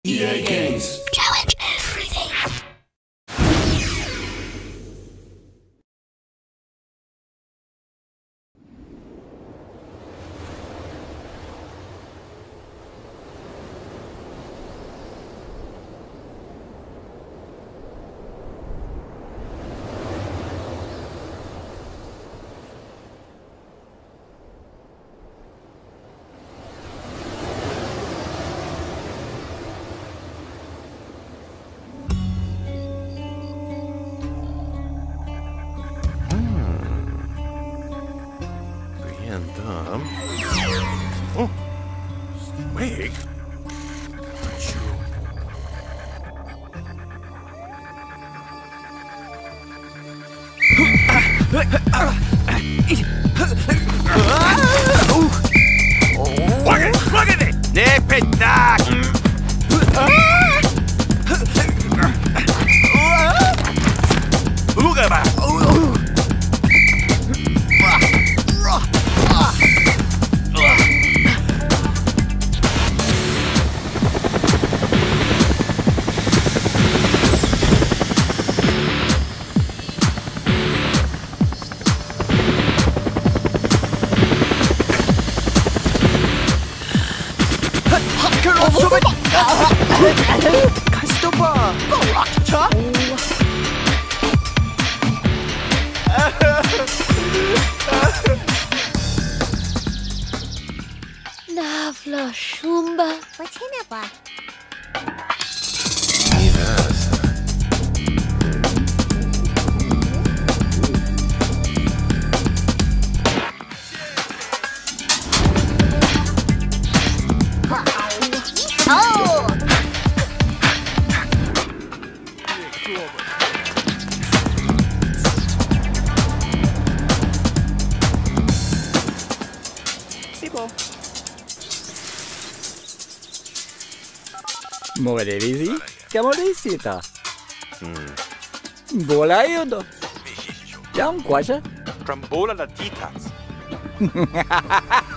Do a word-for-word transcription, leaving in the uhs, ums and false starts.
E A Games. Challenge everything. Random. Oh, wait. Guardate! 내 펜딱! 누가 봐! 가스토파! 자? Lavla Shumba. What's in it, boy? Yes. Oh! Morelisi, Camorisita. Bola aiuto. C'è un qua c'è? Trambola la titas.